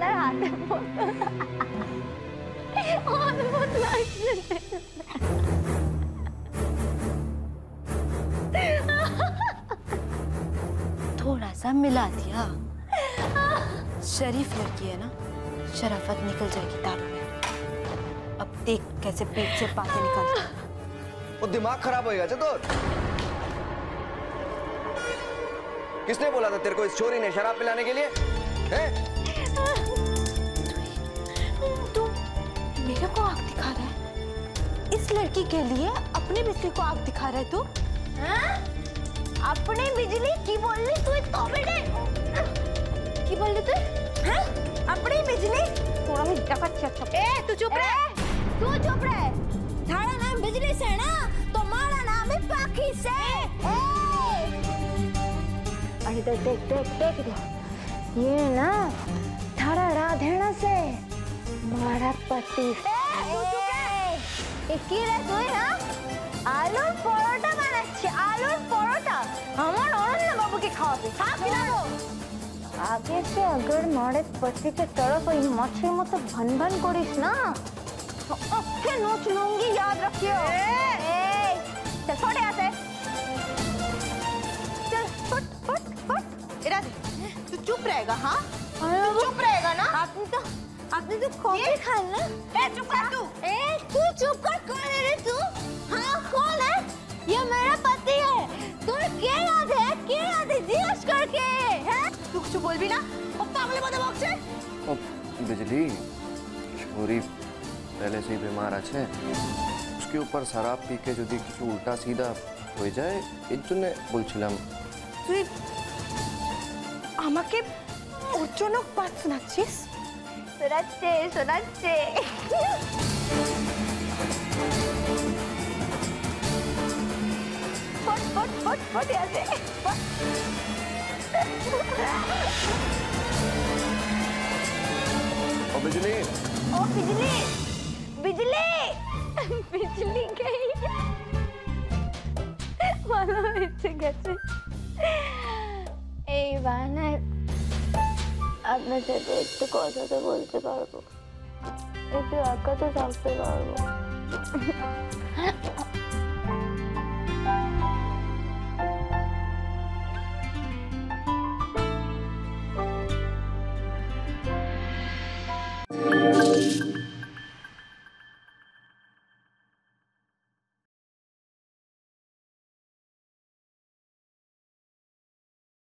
আপনার হাতে অদ্ভুত লাগছে। थोड़ा सा मिला दिया। शरीफ लड़की है ना, शराफत निकल जाएगी दारू में। अब देख कैसे पेट से बातें निकलती हैं। वो दिमाग खराब होएगा तो किसने बोला था तेरे को इस छोरी ने शराब पिलाने के लिए? हैं? तू मेरे को आग दिखा रहा है? इस लड़की के लिए अपनी बिजली को आग दिखा रहा है तू? अपनी बिजली की बोल रही तू? तो बेटे की बोल रही तू? हैं? अपनी बिजली थोड़ा भी डका चुप। ए तू चुप रह, तू चुप रह। थारा नाम बिजली से ना, तो हमारा नाम है पाखी से। अरे देख देख देख देख दो, ये ना थारा राधेना से हमारा पति। की रे तुई ना आलूर परोटा बनाচ্ছি, आलूर परोटा আমার অরণ্য বাবুকে খাওয়াবে। खा खिलाओ। आगे से अगर हमारे पति की तरफ ये मच्छर मत भन भन करिस ना तो अक्के नोच लूंगी, याद रखियो। चल फट यहाँ से, चल फट फट फट। इरादे तू चुप रहेगा? हाँ चुप रहेगा ना? आपने तो कॉफी खाई ना? चुप कर तू। तू चुप कर। कौन है रे तू? हाँ कौन है? ये मेरा पति है। तू क्या याद है? क्या याद है? जियास करके हैं? तू कुछ बोल भी ना, ओ पागल मत बक से। ओ बिजली छोरी पहले से ही बीमार আছে, उसके ऊपर शराब पी के যদি কিছু উল্টা সিধা হয়ে যায় এর জন্য বলছিলাম। তুই আমাকে ওর জন্য পাঁচ শোনাচ্ছিস? শোনাচ্ছে শোনাচ্ছে। फट फट फट फट यहाँ से फट। ओ बिजली, ओ बिजली बिजली बिजली गई ভালো হয়েছে গেছে। এইবার না আপনার সাথে একটু কথা তো বলতে পারবো, একটু একা তো থাকতে পারবো।